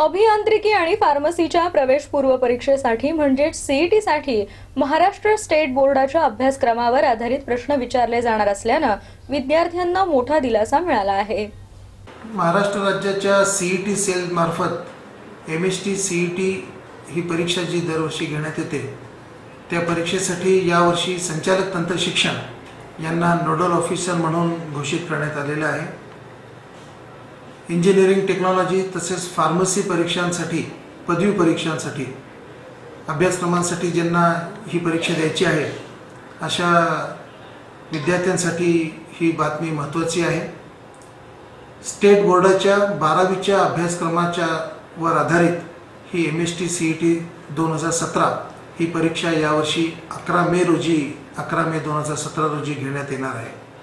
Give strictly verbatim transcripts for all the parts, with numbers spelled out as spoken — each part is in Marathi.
अभियांत्रिकी आणि फार्मसीच्या प्रवेशपूर्व परीक्षेसाठी म्हणजे सीईटी साठी महाराष्ट्र स्टेट बोर्डाच्या अभ्यासक्रमावर आधारित प्रश्न विचारले जाणार असल्याने विद्यार्थ्यांना मोठा दिलासा मिळाला आहे। महाराष्ट्र राज्याच्या सीईटी सेल मार्फत एमएसटी सीईटी ही परीक्षा जी दरवर्षी घेण्यात येते त्या परीक्षेसाठी यावर्षी संचालक तंत्र शिक्षण यांना नोडल ऑफिसर म्हणून घोषित करण्यात आलेले आहे। इंजिनिअरिंग टेक्नॉलॉजी तसेच फार्मसी परीक्षांसाठी पदवी परीक्षांसाठी अभ्यासक्रमांसाठी ज्यांना ही परीक्षा द्यायची आहे अशा विद्यार्थ्यांसाठी ही बातमी महत्त्वाची आहे। स्टेट बोर्डाच्या बारावीच्या अभ्यासक्रमाच्या वर आधारित ही M S T C E T दोन हजार सतरा ही परीक्षा यावर्षी अकरा मे रोजी अकरा मे दोन हजार सतरा रोजी घेण्यात येणार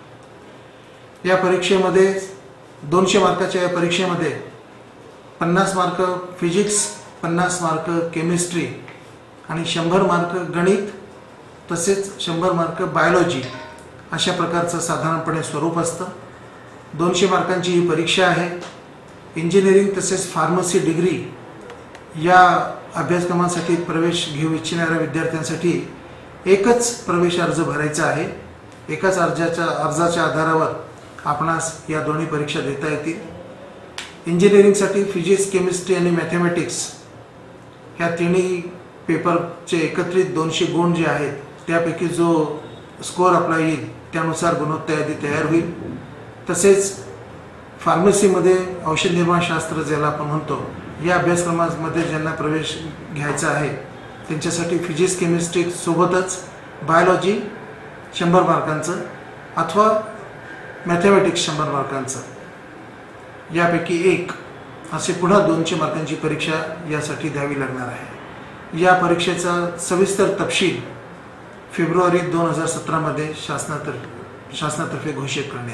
आहे। या परीक्षेमध्ये दोनशे मार्काच्या या परीक्षेमध्ये पन्नास मार्क फिजिक्स, पन्नास मार्क केमिस्ट्री आणि शंभर मार्क गणित तसेच शंभर मार्क बायोलॉजी अशा प्रकारचं साधारणपणे स्वरूप असतं। दोनशे मार्कांची ही परीक्षा आहे। इंजिनिअरिंग तसेच फार्मसी डिग्री या अभ्यासक्रमांसाठी प्रवेश घेऊ इच्छिणाऱ्या विद्यार्थ्यांसाठी एकच प्रवेश अर्ज भरायचा आहे। एकाच अर्जाच्या अर्जाच्या आधारावर आपणास या दोन्ही परीक्षा देता येतील। इंजिनिअरिंगसाठी फिजिक्स, केमिस्ट्री आणि मॅथमॅटिक्स ह्या तिन्ही पेपरचे एकत्रित दोनशे गुण जे आहेत त्यापैकी जो स्कोअर आपला येईल त्यानुसार गुणोत्तर यादी तयार होईल। तसेच फार्मसीमध्ये औषध निर्माण शास्त्र ज्याला आपण म्हणतो या अभ्यासक्रमामध्ये ज्यांना प्रवेश घ्यायचा आहे त्यांच्यासाठी फिजिक्स, केमिस्ट्री सोबतच बायोलॉजी शंभर मार्कांचं अथवा मॅथमॅटिक्स शंभर मार्कांचं यापैकी एक असे पुन्हा दोनशे मार्कांची परीक्षा यासाठी द्यावी लागणार आहे। या परीक्षेचा सविस्तर तपशील फेब्रुवारी दोन हजार सतरामध्ये शासनातर्फे शासनातर्फे घोषित करण्यात